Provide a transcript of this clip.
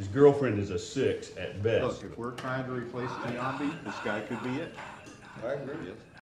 His girlfriend is a 6 at best. Look, if we're trying to replace Giambi, this guy could be it. I agree.